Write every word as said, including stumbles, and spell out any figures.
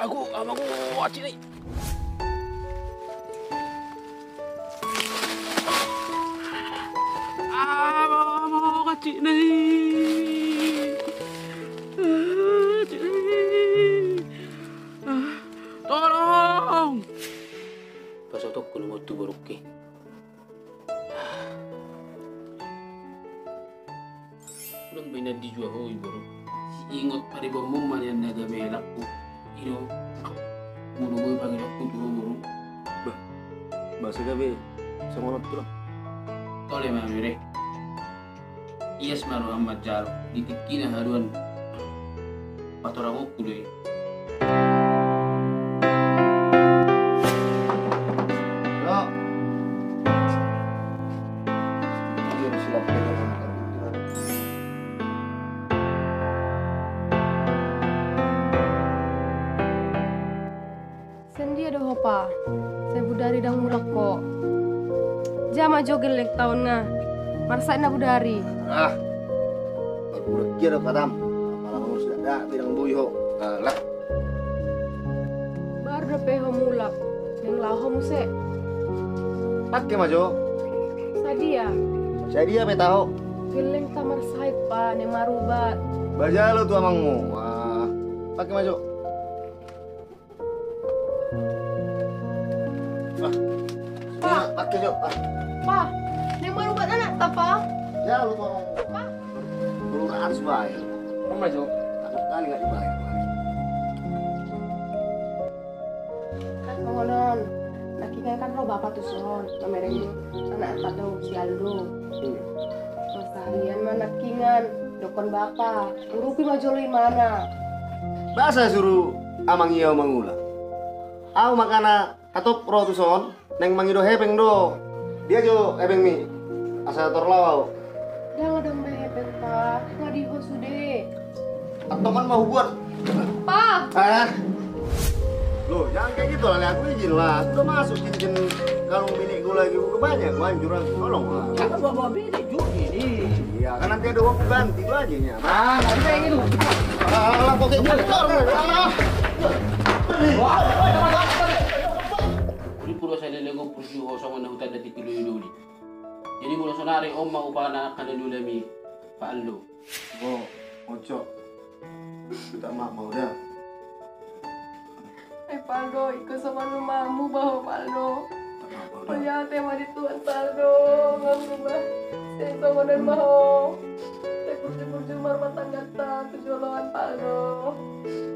Aku, aku, aci nih. Aku, aci nih. Aci nih. Tolong. Pasal tu aku mau tu baruke. Ulang bina di jua hoi baru. Ingat pada bom mana yang naga melakku. Ino. Mulu gue panggil aku tu baru. Bah, bahasa gabe sama orang tu lah. Tole mamire. Iya semaru amat jalo. Ditikina haruan. Patorang aku deh. Bro. Ini harus siap pegang makan gitu. Sendi ada hopa. Saya budari dang mulak kok. Jama jogel lek tahun nga. Marsa na budari. Ah. Baru kira padam. Malah harus ada bidang buyo. Lah. Baru na peho mulak. Neng laho muse. Pakai majo. Sadia. Saya dia pe tahu. Geleng tamar sahit pa. Neng marubat. Baja lo tuh amangmu. Wah. Pakai majo. Ah. Pakai jo. Ah. Pa. Neng marubat anak ta pa. Ya lu tuh amangmu. Pa. Perlu harus bayar. Kamu maju. Takut kali nggak dibayar. Kan ngonon. Nakingan kan lo bapak tuh son. Kamereng anak tado si Aldo. Hmm. Masarian mah nakingan. Dokon bapak. Urupi majoloi mana. Bahasa suruh amang iya mangulang. Aku makana atau pro tu son neng mangido hepeng do. Dia jo hepeng mi. Asa torlaw. Jangan dong bebek pa. Nggak diho sude. Atau man mau buat. Pa. Ah. Loh, jangan kayak gitu lah, aku izin lah. Aku udah masuk cincin kalung bini gue lagi udah banyak, gue anjuran, tolong lah. Jangan bawa bini juga ini. Iya, kan nanti ada uang ganti itu aja nya. Ah, nggak kayak gitu. Alah, kok kayak gitu? Alah. Uli puro sa lelego pursyo sa mga nahutan na titulo yun uli. Jadi mula sonari om maupana kananulami paalo. Oh, ojo. Kita mak mau dah. Eh Paldo, ikut sama rumahmu bawa Paldo. Ternyata mah dituan Paldo, nggak berubah. Saya sama dan mau. Saya kurjur-kurjur rumah tangga tak, tujuan lawan Paldo.